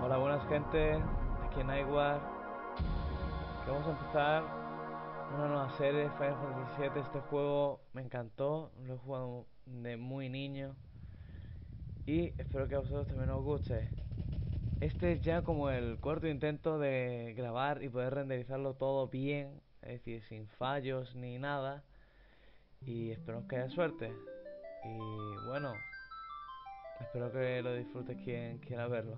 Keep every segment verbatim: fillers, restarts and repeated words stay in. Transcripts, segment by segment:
Hola, buenas gente, aquí en Nightwar, que vamos a empezar una nueva serie, Final Fantasy siete. Este juego me encantó, lo he jugado de muy niño y espero que a vosotros también os guste. Este es ya como el cuarto intento de grabar y poder renderizarlo todo bien, es decir, sin fallos ni nada, y espero que haya suerte. Y bueno, espero que lo disfrutes quien quiera verlo.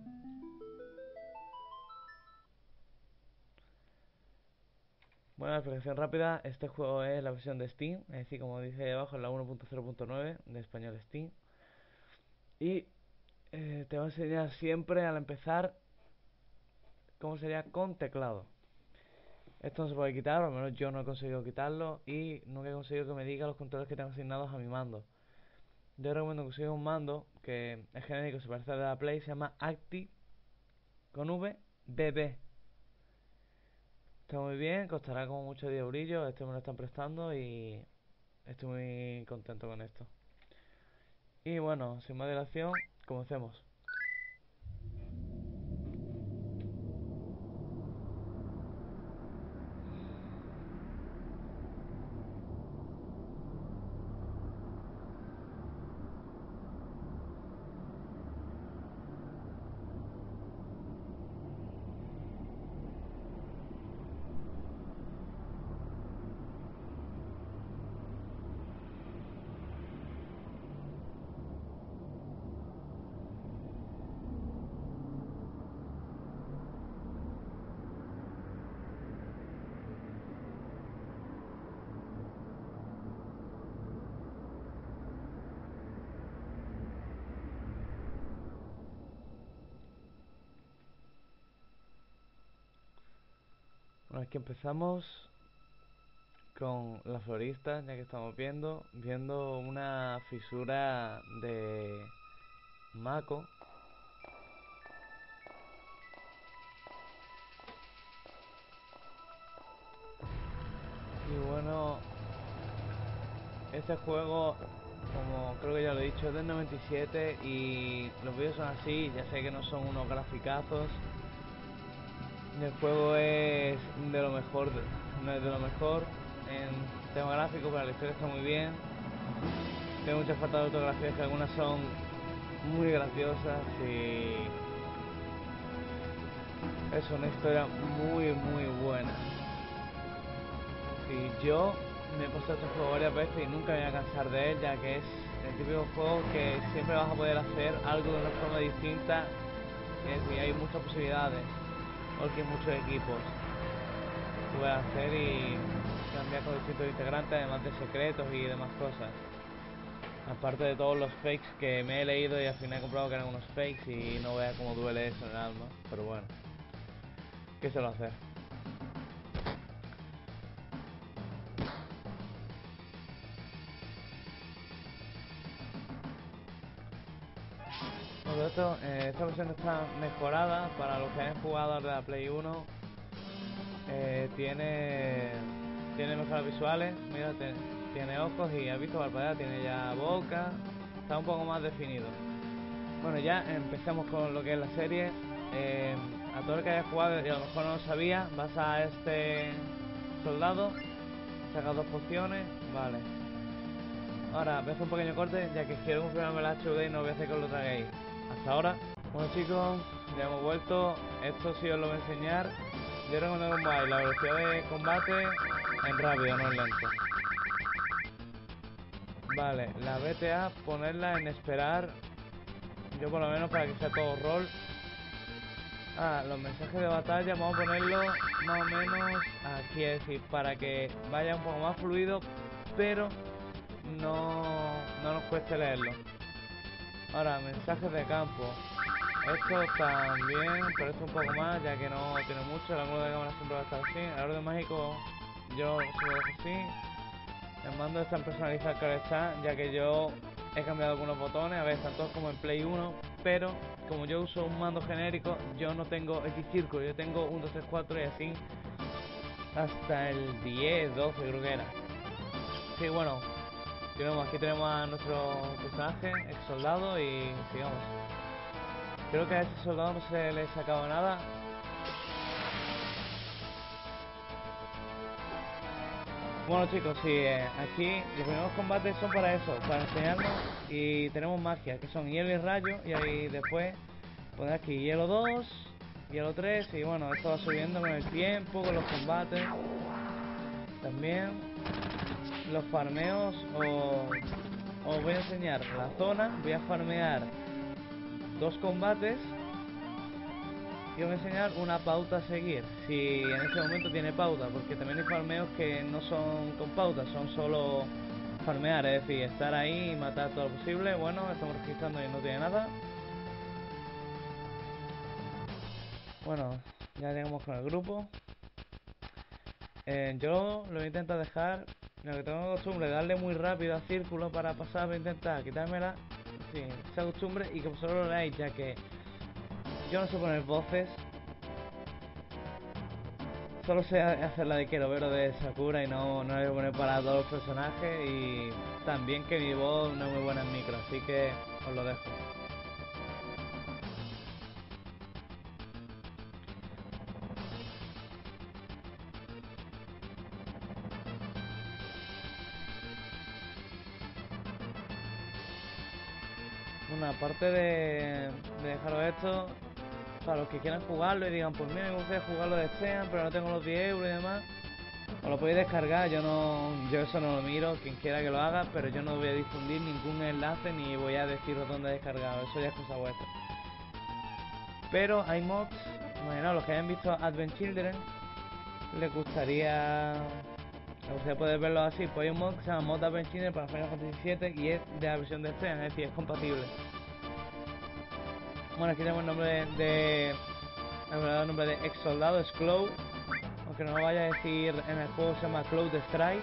Bueno, la explicación rápida: este juego es la versión de Steam, es decir, como dice ahí abajo, es la uno punto cero punto nueve de español Steam. Y eh, te va a enseñar siempre al empezar cómo sería con teclado. Esto no se puede quitar, o al menos yo no he conseguido quitarlo, y nunca he conseguido que me diga los controles que tengo asignados a mi mando. Yo recomiendo que consigas un mando que es genérico, se parece al de la Play, se llama Acti con V B B. Está muy bien, costará como mucho diez eurillos, este me lo están prestando y estoy muy contento con esto. Y bueno, sin más dilación, comencemos. Bueno, aquí empezamos con la florista, ya que estamos viendo, viendo una fisura de Mako. Y bueno, este juego, como creo que ya lo he dicho, es del noventa y siete y los vídeos son así, ya sé que no son unos graficazos. Y el juego es de lo mejor, no es de lo mejor en tema gráfico, pero la historia está muy bien. Tiene muchas faltas de ortografía, que algunas son muy graciosas, y es una historia muy muy buena. Y yo me he pasado este juego varias veces y nunca me voy a cansar de él, ya que es el típico juego que siempre vas a poder hacer algo de una forma distinta. Es decir, hay muchas posibilidades, porque hay muchos equipos que puedes hacer y cambiar con distintos integrantes, además de secretos y demás cosas. Aparte de todos los fakes que me he leído y al final he comprobado que eran unos fakes, y no veas cómo duele eso en el alma. Pero bueno, ¿qué se lo hace? Todo esto, eh, esta versión está mejorada para los que hayan jugado de la Play uno. Eh, tiene tiene mejoras visuales, mira, te, tiene ojos y has visto parpadear, tiene ya boca, está un poco más definido. Bueno, ya empezamos con lo que es la serie. Eh, a todo el que haya jugado y a lo mejor no lo sabía, vas a este soldado, sacas dos pociones, vale. Ahora voy a hacer un pequeño corte, ya que quiero confirmarme la H U D y no voy a hacer que lo traguéis. Hasta ahora. Bueno chicos, ya hemos vuelto. Esto sí os lo voy a enseñar. Yo recomiendo que pongáis la velocidad de combate en rápido, no en lento. Vale, la B T A ponerla en esperar. Yo por lo menos, para que sea todo rol. Ah, los mensajes de batalla vamos a ponerlo más o menos aquí, es decir, para que vaya un poco más fluido, pero no, no nos cueste leerlo. Ahora, mensajes de campo. Esto también, pero esto un poco más, ya que no tiene mucho. El ángulo de cámara siempre va a estar así. El orden mágico yo se lo dejo así. El mando es tan personalizado que está, ya que yo he cambiado algunos botones. A ver, están todos como en Play uno, pero como yo uso un mando genérico, yo no tengo X círculo, yo tengo uno, dos, tres, cuatro y así hasta el diez, doce creo que era. Sí, bueno, tenemos, aquí tenemos a nuestro personaje, ex soldado, y sigamos. creo que a ese soldado no se le sacaba nada. Bueno chicos, sí, eh, aquí los primeros combates son para eso, para enseñarnos. Y tenemos magia, que son hielo y rayo. Y ahí después poner aquí hielo dos, hielo tres. Y bueno, esto va subiendo con el tiempo, con los combates. También los farmeos. o- Os voy a enseñar la zona. Voy a farmear dos combates y os voy a enseñar una pauta a seguir, si en ese momento tiene pauta, porque también hay farmeos que no son con pauta, son solo farmear, es decir, estar ahí y matar todo lo posible. Bueno, estamos registrando y no tiene nada. Bueno, ya llegamos con el grupo. Eh, yo lo voy a intentar dejar, lo que tengo costumbre, darle muy rápido a círculo para pasar, voy a intentar quitármela, sí, esa costumbre, y que vosotros lo leáis, ya que yo no sé poner voces. Solo sé hacer la de quiero ver o de Sakura y no, no le voy a poner para todos los personajes. Y también que mi voz no es muy buena en micro, así que os lo dejo. Bueno, aparte de, de dejaros esto, para los que quieran jugarlo y digan, pues mira, me gustaría jugarlo de Steam, pero no tengo los diez euros y demás, os lo podéis descargar. Yo no, yo eso no lo miro, quien quiera que lo haga, pero yo no voy a difundir ningún enlace ni voy a deciros dónde descargar, eso ya es cosa vuestra. Pero hay mods, imaginaos, los que hayan visto Advent Children, les gustaría, les gustaría poder verlo así. Pues hay un mod que se llama Mod Advent Children para Final Fantasy siete y es de la versión de Steam, es decir, es compatible. Bueno, aquí tenemos el nombre de, de el verdadero nombre de ex soldado, es Cloud, aunque no lo vaya a decir en el juego, se llama Cloud Strife.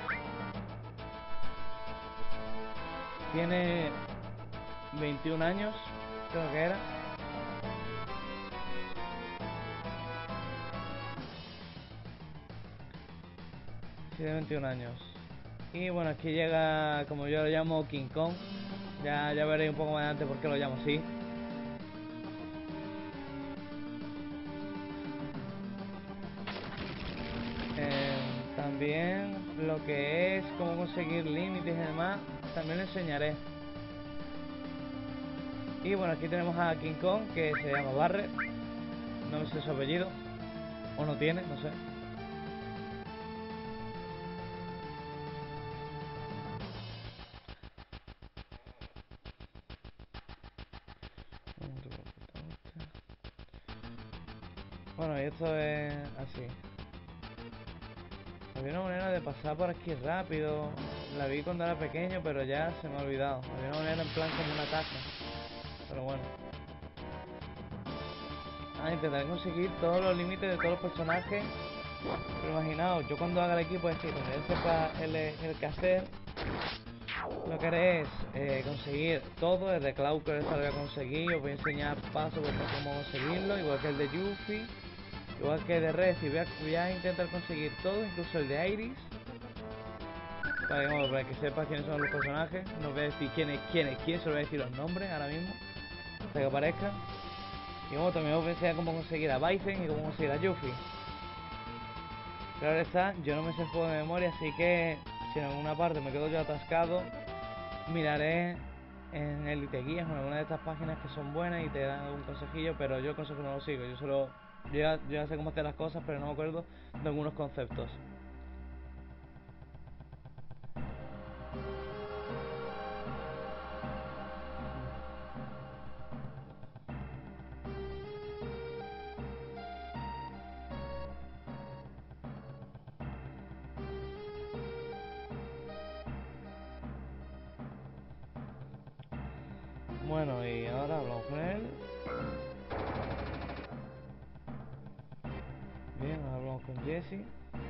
Tiene veintiún años, creo que era. Tiene veintiún años. Y bueno, aquí llega, como yo lo llamo, King Kong. Ya, ya veréis un poco más adelante por qué lo llamo así. Eh, también lo que es cómo conseguir límites y demás, también lo enseñaré. Y bueno, aquí tenemos a King Kong, que se llama Barret. No sé su apellido. O no tiene, no sé. Bueno, y esto es así. Había una manera de pasar por aquí rápido. La vi cuando era pequeño, pero ya se me ha olvidado. Había una manera en plan como una caja. Pero bueno. Ah, intentaré conseguir todos los límites de todos los personajes. Pero imaginaos, yo cuando haga el equipo es decir, cuando ya sepa el, el que hacer, lo que haré es eh, conseguir todo. Desde Cloud que lo voy a conseguir. Os voy a enseñar paso por paso cómo conseguirlo. Igual que el de Yuffie. Igual que el de Rez. Y voy a, voy a intentar conseguir todo, incluso el de Iris. Para que, bueno, para que sepas quiénes son los personajes. No voy a decir quién es quién es quién, solo voy a decir los nombres ahora mismo, hasta que aparezcan. Y bueno, también os voy a enseñar cómo conseguir a Bison y cómo conseguir a Yuffie. Claro está, yo no me sé el juego de memoria, así que si en alguna parte me quedo yo atascado, miraré en Elite Guías o en alguna de estas páginas que son buenas y te dan algún consejillo, pero yo el consejo no lo sigo. Yo solo, yo ya, yo ya sé cómo hacer las cosas, pero no me acuerdo de algunos conceptos. Bueno, y ahora hablamos con él. Bien, ahora hablamos con Jesse.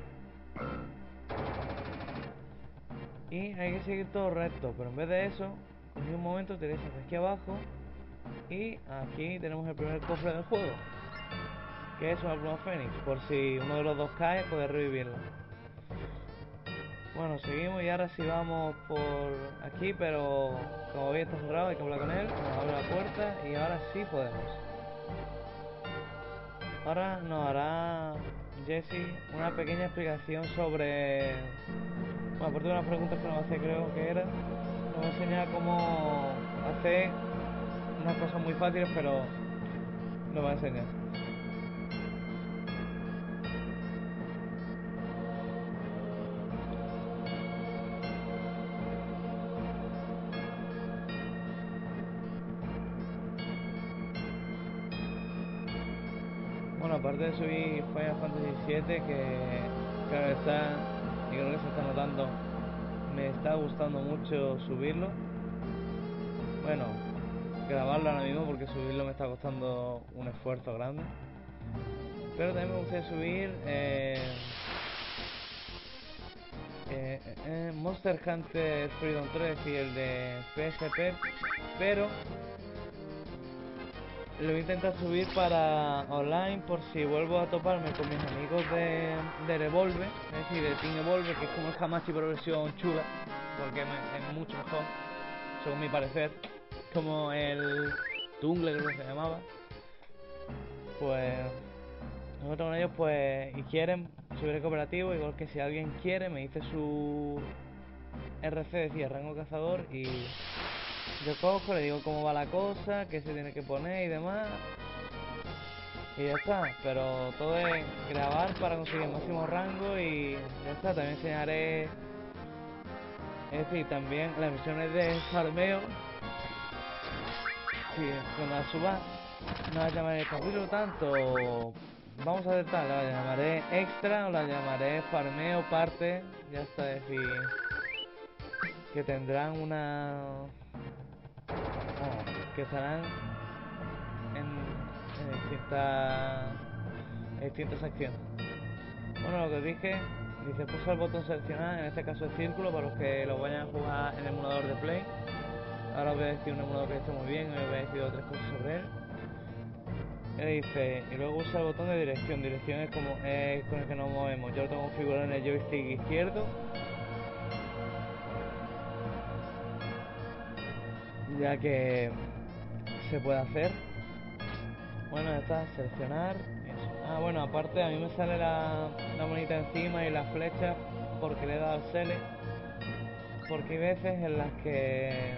Y hay que seguir todo recto, pero en vez de eso, cogí un momento, tiréis hacia aquí abajo. Y aquí tenemos el primer cofre del juego, que es una pluma fénix. Por si uno de los dos cae, poder revivirlo. Bueno, seguimos y ahora sí vamos por aquí, pero como veis está cerrado, hay que hablar con él. Nos abre la puerta y ahora sí podemos. Ahora nos hará Jesse una pequeña explicación sobre... Bueno, aparte de unas preguntas que nos va a hacer, creo que era, nos va a enseñar cómo hacer unas cosas muy fáciles, pero nos va a enseñar. Bueno, aparte de subir Final Fantasy siete, que claro está, y creo que se está notando, me está gustando mucho subirlo. Bueno, grabarlo ahora mismo porque subirlo me está costando un esfuerzo grande. Pero también me gustaría subir eh, eh, eh, Monster Hunter Freedom tres, es decir, el de P S P, pero lo voy a intentar subir para online por si vuelvo a toparme con mis amigos de, de Revolve, es decir, de Team Evolve, que es como el Hamachi pero versión chula, porque es mucho mejor, según mi parecer, como el Tungle, creo que se llamaba. Pues nosotros con ellos, pues, y quieren subir el cooperativo, igual que si alguien quiere me dice su R C, decía rango cazador, y yo cojo, le digo cómo va la cosa, qué se tiene que poner y demás, y ya está. Pero todo es grabar para conseguir el máximo rango y ya está. También enseñaré, es decir, también las misiones de farmeo. Sí, cuando las suba no las llamaré capítulo tanto, vamos a hacer tal, la llamaré extra o la llamaré farmeo parte, ya está. Es decir, que tendrán una... Oh, que estarán en, en distintas en distintas secciones. Bueno, lo que os dije, dice pulsa el botón seleccionar, en este caso el círculo, para los que lo vayan a jugar en el emulador de Play. Ahora os voy a decir un emulador que esté muy bien y os voy a decir otras cosas sobre él. Y dice, y luego usa el botón de dirección. Dirección es como es con el que nos movemos. Yo lo tengo configurado en el joystick izquierdo, ya que se puede hacer. Bueno, ya está, seleccionar. Eso. Ah, bueno, aparte a mí me sale la, la monita encima y las flechas porque le he dado al select. Porque hay veces en las que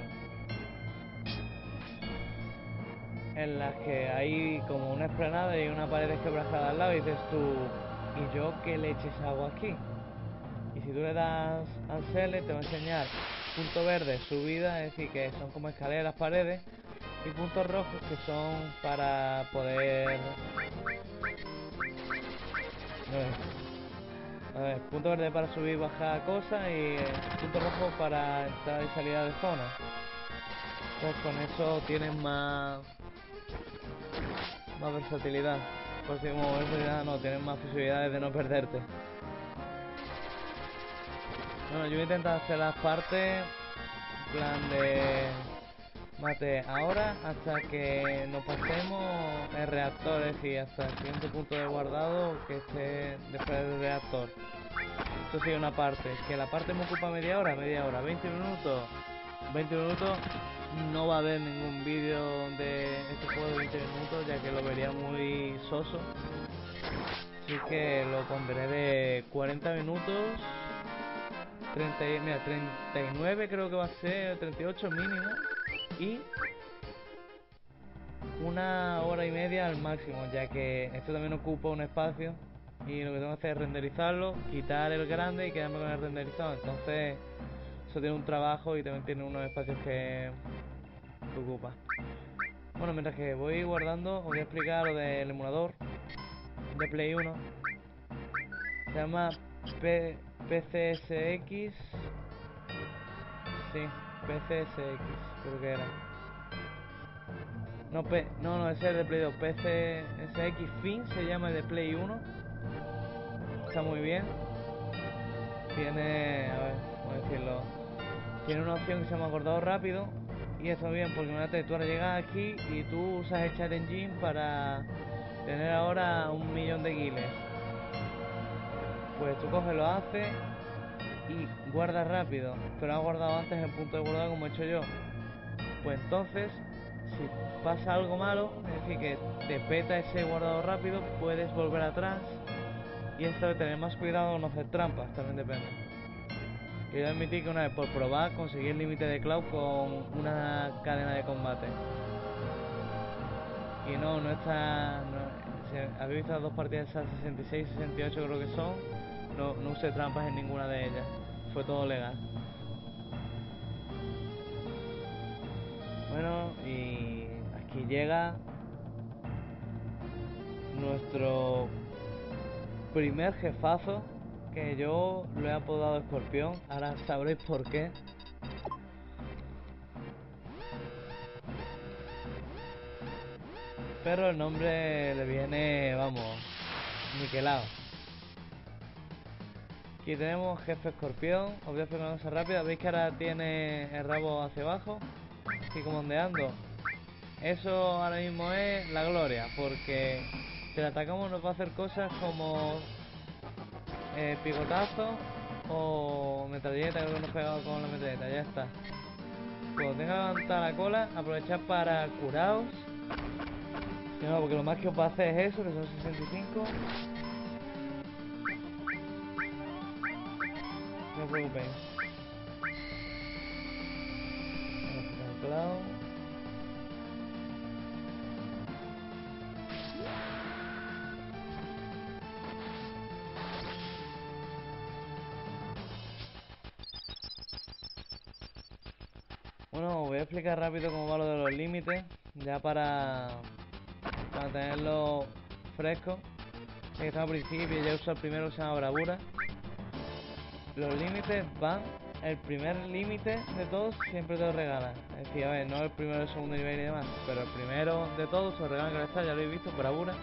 en las que hay como una explanada y una pared quebrajada al lado y dices tú, ¿y yo qué leches hago aquí? Y si tú le das al select te va a enseñar punto verde, subida, es decir, que son como escaleras las paredes, y puntos rojos que son para poder... A ver, punto verde para subir y bajar cosas y eh, punto rojo para entrada y salida de zona. Pues con eso tienes más más versatilidad. Por si como versatilidad no, tienes más posibilidades de no perderte. Bueno, yo voy a intentar hacer las partes en plan de mate ahora hasta que nos pasemos el reactor, es decir, hasta el siguiente punto de guardado que esté después del reactor. Esto sí, una parte, que la parte me ocupa media hora, media hora, veinte minutos, veinte minutos. No va a haber ningún vídeo de este juego de veinte minutos, ya que lo vería muy soso. Así que lo pondré de cuarenta minutos, treinta, mira, treinta y nueve creo que va a ser, treinta y ocho mínimo, y una hora y media al máximo, ya que esto también ocupa un espacio y lo que tengo que hacer es renderizarlo, quitar el grande y quedarme con el renderizado. Entonces eso tiene un trabajo y también tiene unos espacios que, que ocupa. Bueno, mientras que voy guardando, os voy a explicar lo del emulador de Play uno. Se llama P PCSX. Sí, P C S X, creo que era. No, P, no, no, ese es de Play dos. P C S X Fin se llama el de Play uno. Está muy bien. Tiene, a ver, cómo decirlo. Tiene una opción que se llama acordado rápido. Y está muy bien porque imagínate, tú ahora llegas aquí y tú usas el Chat Engine para tener ahora un millón de guiles. Pues tú coges, lo haces y guardas rápido, pero has guardado antes el punto de guardado como he hecho yo. Pues entonces, si pasa algo malo, es decir, que te peta ese guardado rápido, puedes volver atrás y esto de tener más cuidado, no hacer trampas, también depende. Quiero admitir que una vez por probar conseguí el límite de Cloud con una cadena de combate. Y no, no está... No, si habéis visto las dos partidas, esas sesenta y seis y sesenta y ocho creo que son, no, no usé trampas en ninguna de ellas, fue todo legal. Bueno, y aquí llega nuestro primer jefazo, que yo lo he apodado Escorpión, ahora sabréis por qué. Pero el nombre le viene, vamos, niquelado. Aquí tenemos jefe Escorpión, os voy a hacer una cosa rápida, veis que ahora tiene el rabo hacia abajo, así como ondeando. Eso ahora mismo es la gloria, porque si le atacamos nos va a hacer cosas como eh, picotazo o metralleta, creo que nos pegado con la metralleta, ya está. Cuando tenga levantada la cola, aprovechad para curaos. Que no, porque lo más que os va a hacer es eso, que son sesenta y cinco. No os preocupéis. Vamos a quitar el clavo. Bueno, os voy a explicar rápido cómo va lo de los límites, ya para, para tenerlo fresco. Que estamos al principio, ya uso el primero que se llama Bravura. Los límites van, el primer límite de todos siempre te lo regalan. Es decir, a ver, no el primero, el segundo nivel y demás, pero el primero de todos se lo regalan, que está, ya lo habéis visto, Bravura.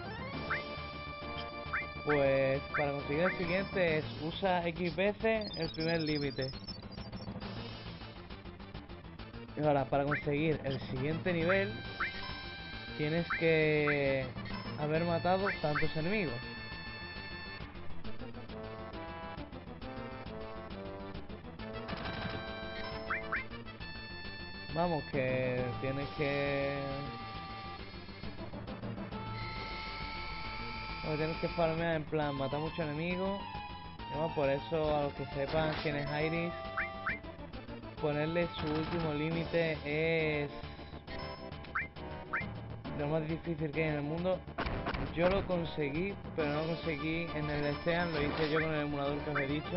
Pues para conseguir el siguiente es usa X veces el primer límite. Y ahora, para conseguir el siguiente nivel, tienes que haber matado tantos enemigos. Vamos, que tienes que... Bueno, tienes que farmear en plan, matar muchos enemigos. Y bueno, por eso, a los que sepan quién es Iris, ponerle su último límite es lo más difícil que hay en el mundo. Yo lo conseguí, pero no lo conseguí en el Steam, lo hice yo con el emulador que os he dicho.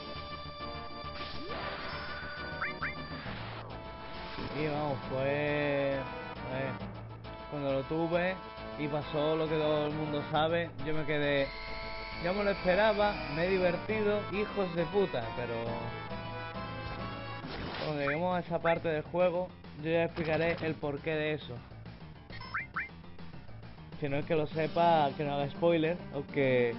Y vamos, fue... A ver, cuando lo tuve y pasó lo que todo el mundo sabe, yo me quedé... Yo me lo esperaba, me he divertido, hijos de puta, pero... Cuando lleguemos a esa parte del juego, yo ya explicaré el porqué de eso. Si no es que lo sepa, que no haga spoiler, o que...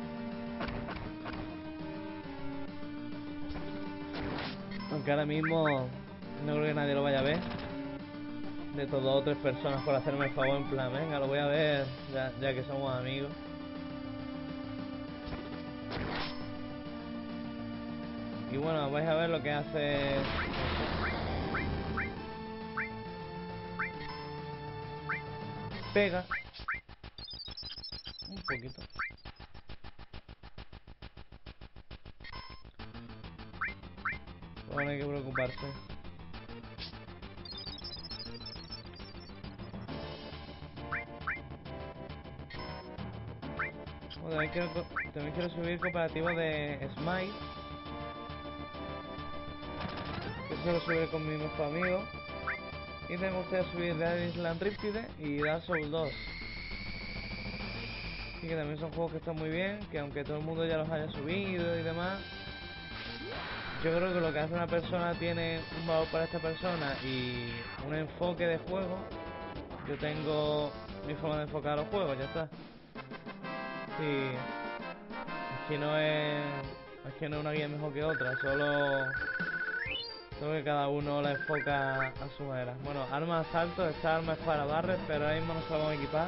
Aunque ahora mismo no creo que nadie lo vaya a ver. De todas o tres personas por hacerme el favor, en plan, venga, lo voy a ver, ya, ya que somos amigos. Y bueno, vais a ver lo que hace... Pega. Un poquito. Bueno, no hay que preocuparse. Bueno, también quiero, también quiero subir cooperativo de Smite. Que solo subiré con mi mejor amigo. Y me gustaría subir Dead Island Riptide y Dark Souls dos. Y que también son juegos que están muy bien, que aunque todo el mundo ya los haya subido y demás, yo creo que lo que hace una persona tiene un valor para esta persona y un enfoque de juego. Yo tengo mi forma de enfocar los juegos, ya está. Sí, aquí no es, es que no es una guía mejor que otra, solo, solo que cada uno la enfoca a su manera. Bueno, arma de asalto, esta arma es para barres, pero ahora mismo no se la vamos a equipar,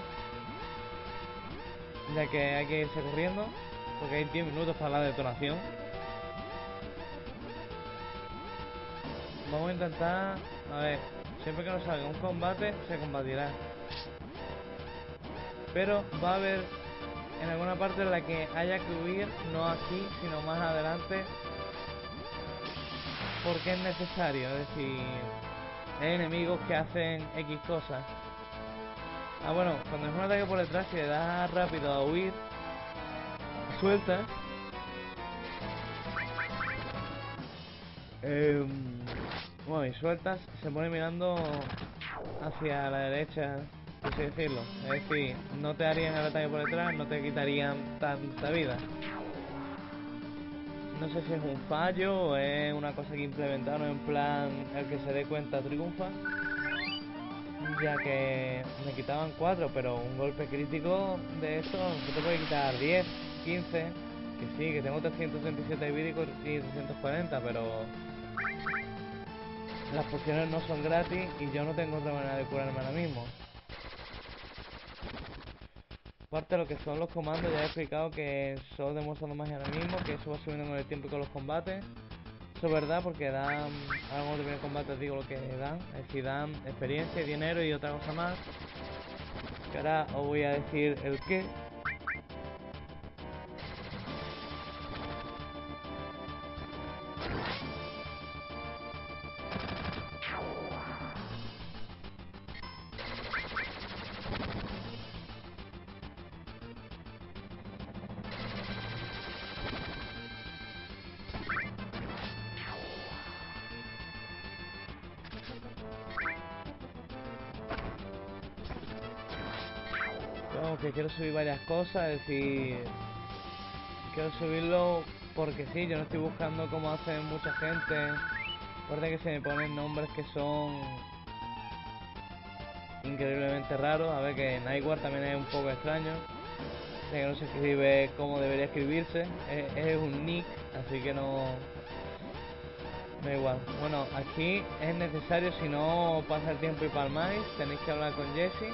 ya que hay que irse corriendo, porque hay diez minutos para la detonación. Vamos a intentar, a ver, Siempre que nos salga un combate, se combatirá. Pero va a haber en alguna parte en la que haya que huir, no aquí, sino más adelante, porque es necesario. Es decir, hay enemigos que hacen X cosas. Ah, bueno, cuando es un ataque por detrás, si le das rápido a huir, sueltas. Eh, bueno, y sueltas, se pone mirando hacia la derecha, por así decirlo. Es decir, no te harían el ataque por detrás, no te quitarían tanta vida. No sé si es un fallo o es una cosa que implementaron en plan el que se dé cuenta triunfa. Ya que me quitaban cuatro, pero un golpe crítico de esto se te puede quitar diez, quince. Que sí, que tengo trescientos treinta y siete de vida y trescientos cuarenta, pero las pociones no son gratis y yo no tengo otra manera de curarme ahora mismo. Aparte de lo que son los comandos, ya he explicado que solo demostrando magia ahora mismo, que eso va subiendo con el tiempo y con los combates. Eso es verdad porque dan, ahora cuando termine el combate os digo lo que dan, es decir, dan experiencia, dinero y otra cosa más. Que ahora os voy a decir el qué. Vamos, que quiero subir varias cosas, es decir, quiero subirlo porque sí, yo no estoy buscando como hacen mucha gente. Aparte que se me ponen nombres que son increíblemente raros. A ver, que Nightwar también es un poco extraño. O sea, que no se escribe como debería escribirse. Es, es un nick, así que no... Da igual. Bueno, aquí es necesario, si no pasa el tiempo y palmáis, tenéis que hablar con Jesse.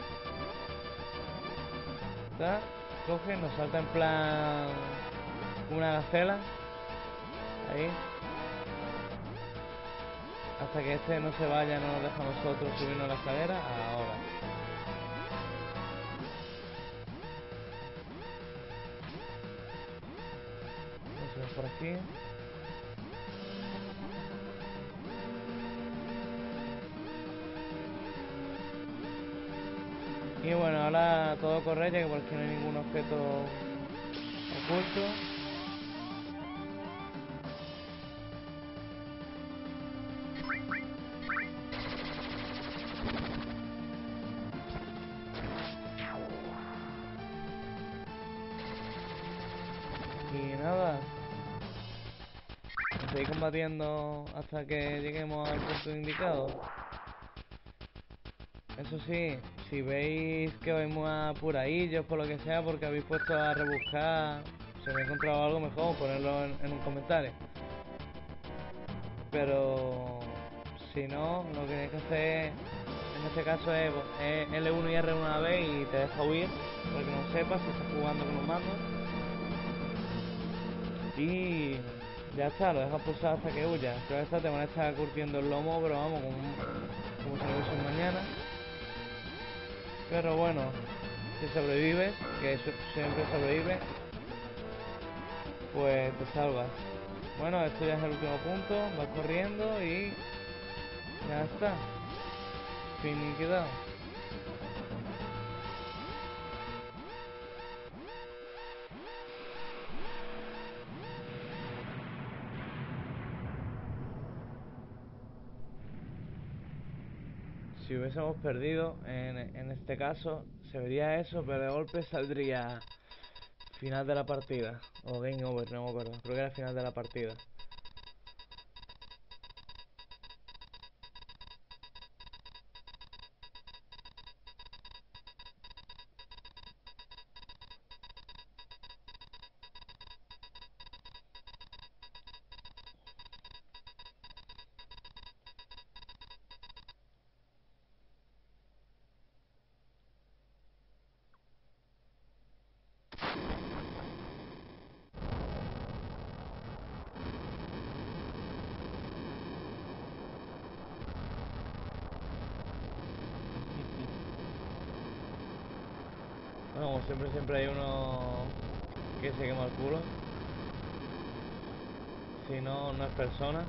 ¿Está? Coge, nos salta en plan una gacela. Ahí. Hasta que este no se vaya, no nos deja a nosotros subirnos la escalera. Ahora. Vamos a ver por aquí. Y bueno, ahora todo corre, ya que por aquí no hay ningún objeto oculto. Y nada, seguir combatiendo hasta que lleguemos al punto indicado. Eso sí, si veis que vais muy apuradillos por lo que sea, porque habéis puesto a rebuscar, si habéis encontrado algo mejor, ponerlo en, en un comentario. Pero si no, lo que tenéis que hacer en este caso es, es L uno y R uno a la vez y te deja huir, para que no sepas si estás jugando con un mando. Y ya está, lo dejas pulsado hasta que huya. Creo que te van a estar curtiendo el lomo, pero vamos, como, como si no hubiese un mañana. Pero bueno, si sobrevives, que eso siempre sobrevive, pues te salvas. Bueno, esto ya es el último punto, vas corriendo y ya está. Finiquidado. Si hubiésemos perdido, en, en este caso, se vería eso, pero de golpe saldría final de la partida. O game over, no me acuerdo. Creo que era final de la partida. Bueno, como siempre, siempre hay uno que se quema el culo. Si no, no es persona.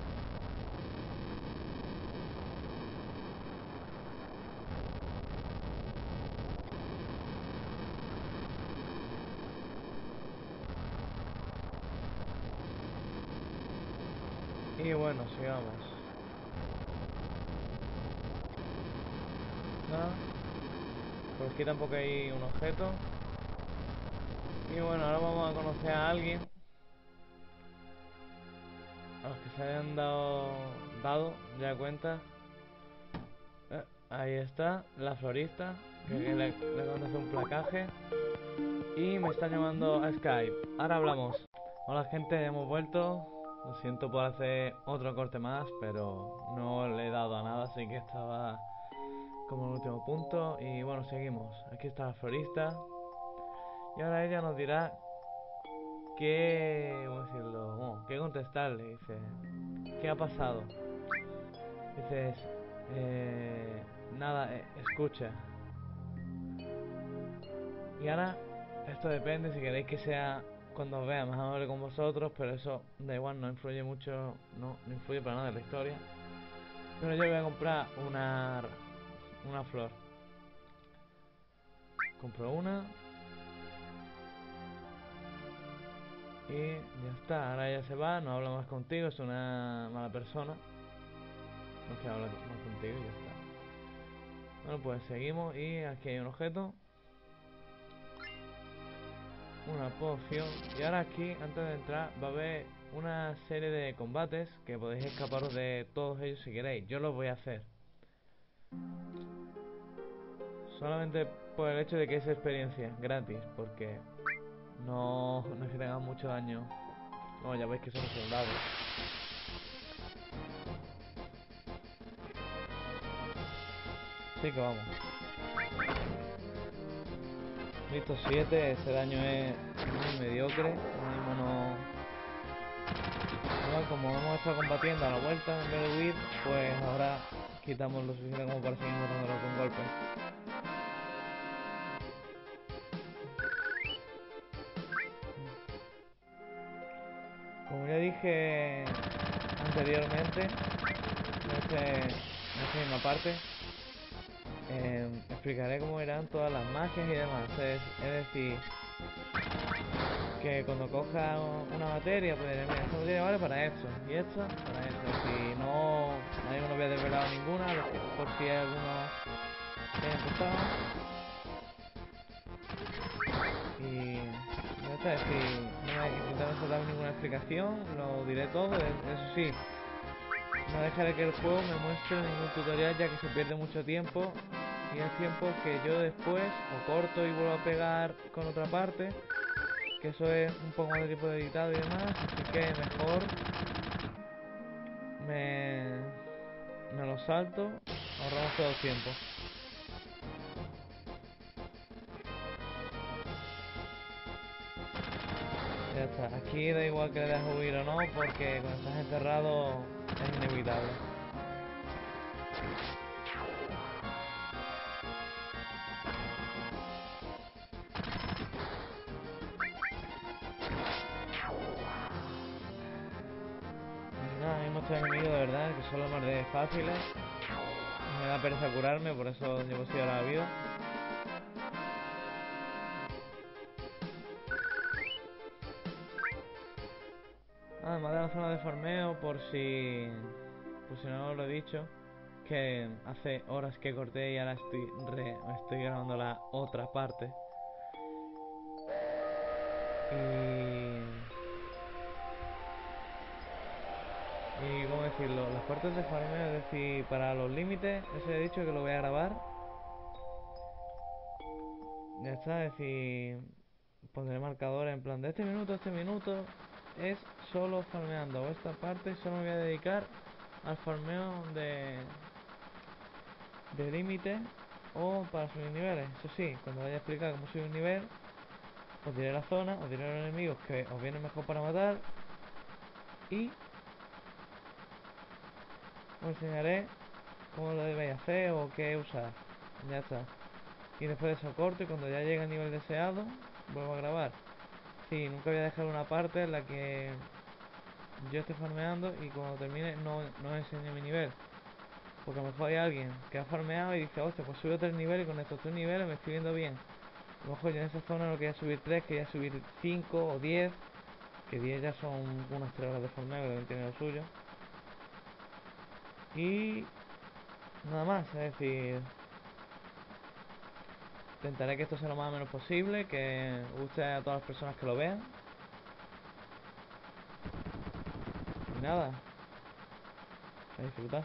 Y bueno, sigamos. Nada. Por aquí tampoco hay un objeto. Y bueno, ahora vamos a conocer a alguien. A los que se hayan dado, dado ya cuenta. Eh, ahí está, la florista. Que, que le, le acaban de hacer un placaje. Y me están llamando a Skype. Ahora hablamos. Hola gente, ya hemos vuelto. Lo siento por hacer otro corte más, pero no le he dado a nada, así que estaba como el último punto. Y bueno, seguimos. Aquí está la florista. Y ahora ella nos dirá qué, ¿cómo decirlo? Bueno, qué contestarle. Dice, ¿qué ha pasado? Dices, eh, nada, eh, escucha. Y ahora, esto depende si queréis que sea cuando os vea más amable con vosotros, pero eso da igual, no influye mucho, no, no influye para nada en la historia. Pero yo le voy a comprar una, una flor. Compro una. Y ya está, ahora ella se va, no habla más contigo, es una mala persona. No quiere hablar más contigo y ya está. Bueno, pues seguimos y aquí hay un objeto. Una poción. Y ahora aquí, antes de entrar, va a haber una serie de combates que podéis escaparos de todos ellos si queréis. Yo los voy a hacer. Solamente por el hecho de que es experiencia gratis, porque no, no es que tengan mucho daño. No, ya veis que son soldados. Sí que vamos. Listo, siete. Ese daño es muy mediocre. Ahora mismo no... Ahora, como hemos estado combatiendo a la vuelta en vez de huir, pues ahora quitamos lo suficiente como para seguir matándolo con golpes. Como ya dije anteriormente, en, este, en esta misma parte, eh, explicaré cómo irán todas las magias y demás. Es, es decir, que cuando coja una materia, pues diré, mira, esta materia vale para esto, y esto para esto. Si no, ahí no voy a desvelar ninguna, por si hay algunos que hayan empezado. Y ya está, es decir, no me intentaré soltar ninguna explicación, lo diré todo, eso sí. No dejaré que el juego me muestre ningún tutorial ya que se pierde mucho tiempo y es tiempo que yo después o corto y vuelvo a pegar con otra parte, que eso es un poco más de tiempo de editado y demás, así que mejor me, me lo salto, ahorramos todo el tiempo. Ya está, aquí da igual que le dejes huir o no porque cuando estás encerrado es inevitable. Nada, mismo estos enemigos de verdad que son los más de fáciles. Me da pereza curarme, por eso llevo así ahora la vida. Además de la zona de farmeo, por si... Por si no lo he dicho, que hace horas que corté y ahora estoy, re, estoy grabando la otra parte. Y... Y cómo decirlo, las partes de farmeo, es decir, para los límites, eso he dicho que lo voy a grabar. Ya está, es decir, pondré marcadores en plan de este minuto, este minuto es solo farmeando. O esta parte solo me voy a dedicar al farmeo de de límite o para subir niveles. Eso sí, cuando vaya a explicar cómo subir un nivel, os diré la zona, os diré los enemigos que os vienen mejor para matar y os enseñaré cómo lo debéis hacer o qué usar. Ya está. Y después de eso corto y cuando ya llegue al nivel deseado, vuelvo a grabar. Sí, nunca voy a dejar una parte en la que yo esté farmeando y cuando termine no, no enseñe mi nivel. Porque a lo mejor hay alguien que ha farmeado y dice, hostia, pues subo tres niveles y con estos tres niveles me estoy viendo bien. A lo mejor yo en esa zona no quería subir tres, quería subir cinco o diez, que diez ya son unas tres horas de farmeo, que también tiene lo suyo. Y nada más, es decir, intentaré que esto sea lo más o menos posible, que guste a todas las personas que lo vean. Y nada, a disfrutar.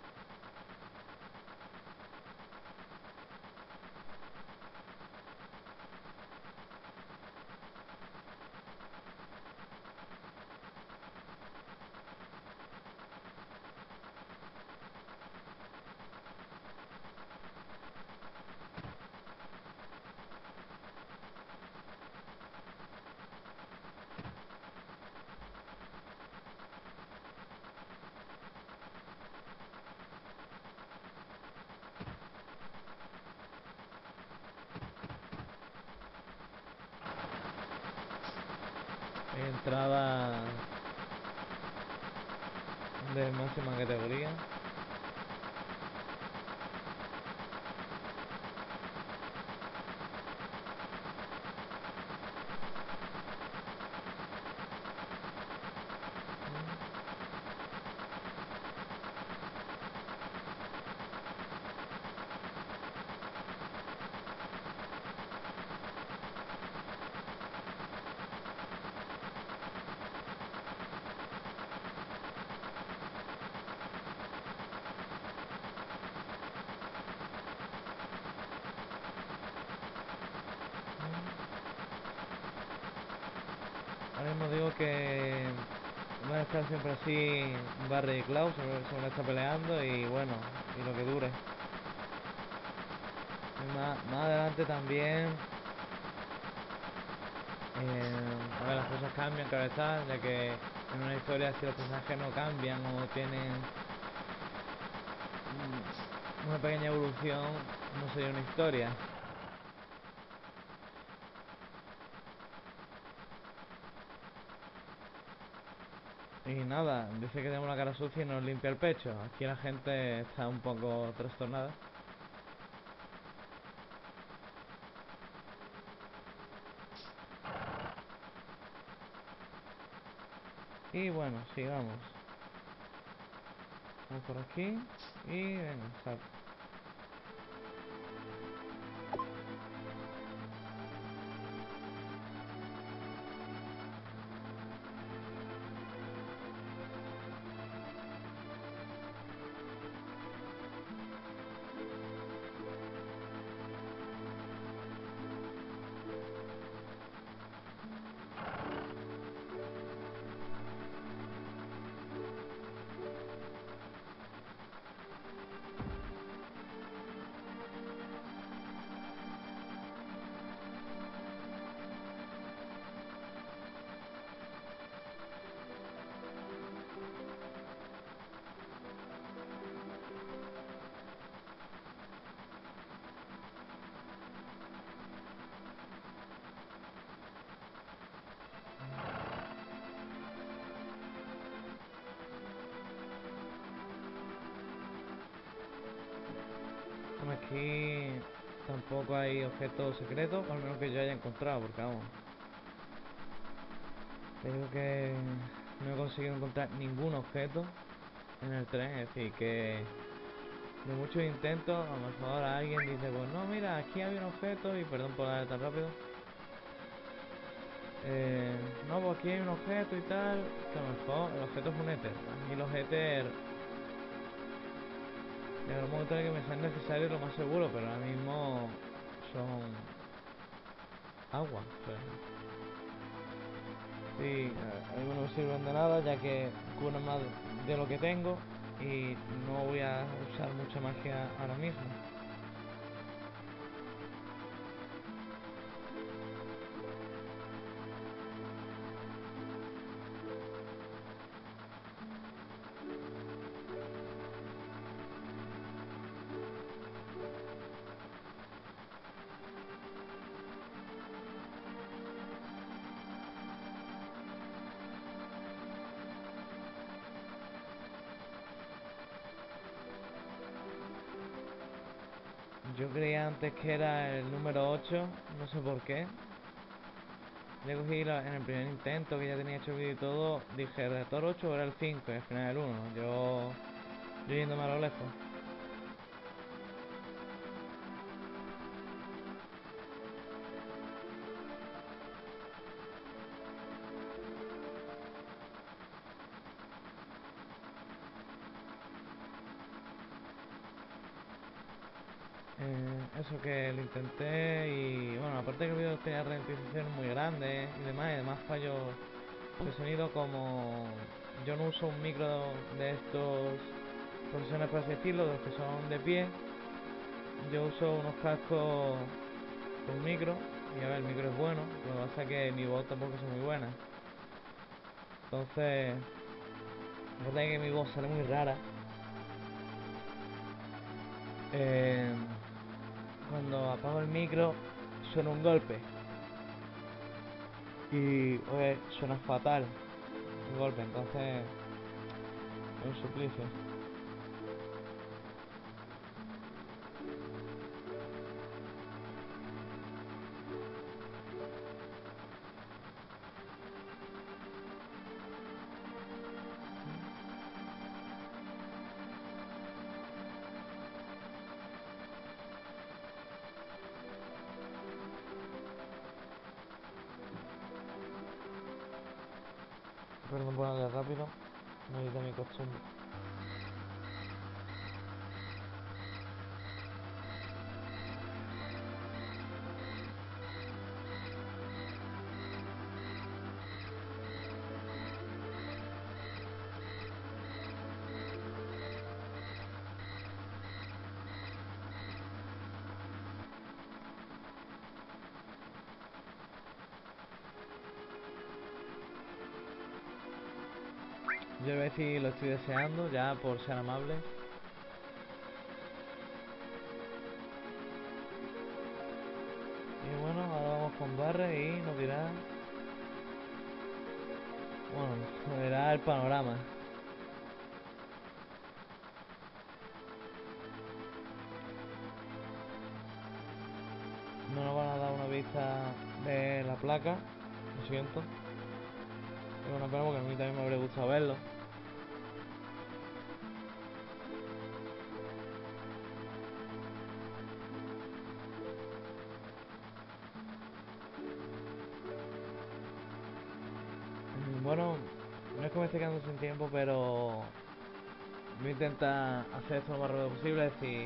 Entrada de máxima categoría. Ahora mismo digo que van a estar siempre así Barry y Klaus, se se van a estar peleando y bueno, y lo que dure. Y más, más adelante también, eh, a ver, las cosas cambian, claro está, ya que en una historia si los personajes no cambian o tienen mm, una pequeña evolución, no sería una historia. Y nada, dice que tenemos la cara sucia y nos limpia el pecho. Aquí la gente está un poco trastornada. Y bueno, sigamos. Vamos por aquí y venga, salto. Aquí tampoco hay objetos secretos, o al menos que yo haya encontrado, porque vamos. Te digo que no he conseguido encontrar ningún objeto en el tren, es decir, que de muchos intentos, a lo mejor alguien dice, pues no, mira, aquí había un objeto, y perdón por dar tan rápido. Eh, no, pues aquí hay un objeto y tal, que a lo mejor el objeto es un éter. Y los éter, en algún momento en el que me sean necesarios, lo más seguro, pero ahora mismo son agua, o sea. Sí, eh, a mí no me sirven de nada ya que curan más de lo que tengo y no voy a usar mucha magia ahora mismo. Yo creía antes que era el número ocho, no sé por qué. Ya cogí la- en el primer intento que ya tenía hecho el vídeo y todo, dije el reactor ocho era el cinco y al final el uno. Yo, yo yéndome a lo lejos. Eh, eso que lo intenté y bueno, aparte que el vídeo tenía ralentizaciones muy grandes y demás, y además fallos de sonido como yo no uso un micro de estos profesionales por así decirlo, de los que son de pie, yo uso unos cascos con micro y a ver, el micro es bueno, lo que pasa es que mi voz tampoco es muy buena, entonces la verdad es que mi voz sale muy rara. Eh, cuando apago el micro suena un golpe y oye, suena fatal el golpe, entonces es un suplicio. Perdón por hablar rápido, no es de mi costumbre. Yo voy a decir lo estoy deseando, ya por ser amable. Y bueno, ahora vamos con Barre y nos dirá... Bueno, nos dirá el panorama. No nos van a dar una vista de la placa, lo siento. Es una pena porque a mí también me habría gustado verlo. Bueno, no es que me esté quedando sin tiempo, pero voy a intentar hacer esto lo más rápido posible. Es decir,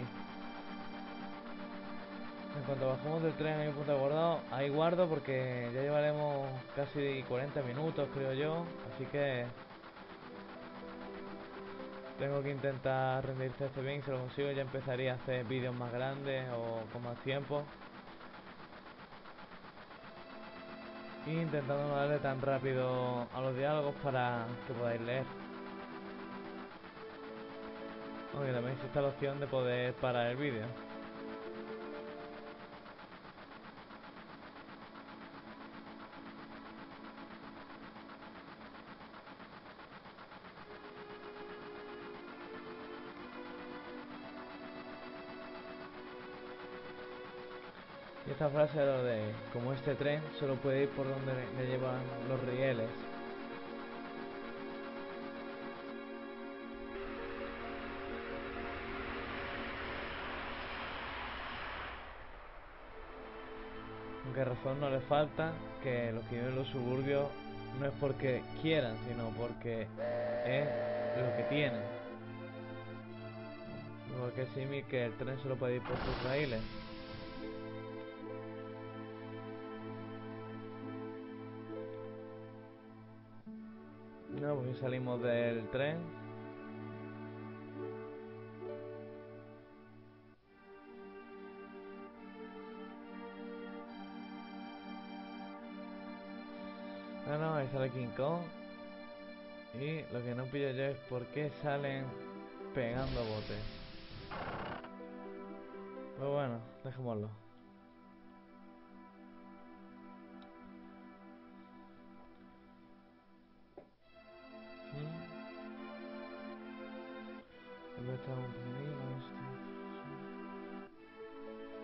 en cuanto bajemos del tren hay un punto de guardado, ahí guardo porque ya llevaremos casi cuarenta minutos, creo yo. Así que tengo que intentar renderizar este bien y si lo consigo ya empezaría a hacer vídeos más grandes o con más tiempo. Y intentando no darle tan rápido a los diálogos para que podáis leer. Aunque también existe la opción de poder parar el vídeo. Y esta frase era de, como este tren solo puede ir por donde le llevan los rieles. Aunque razón no le falta, que los que viven en los suburbios no es porque quieran, sino porque es lo que tienen. Porque sí, que el tren solo puede ir por sus raíles. No, pues salimos del tren. No, no, ahí sale King Kong. Y lo que no pillo yo es por qué salen pegando botes. Pero bueno, dejémoslo. ¿Mm? Está un pequeño, este.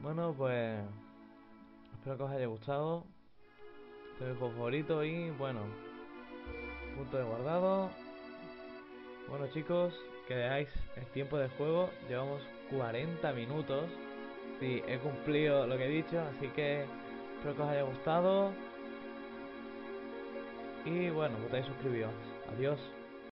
Bueno, pues espero que os haya gustado. Este es mi juego favorito y bueno, punto de guardado. Bueno chicos, que veáis el tiempo de juego. Llevamos cuarenta minutos. Sí, he cumplido lo que he dicho, así que espero que os haya gustado. Y bueno, votáis suscribiros. Adiós.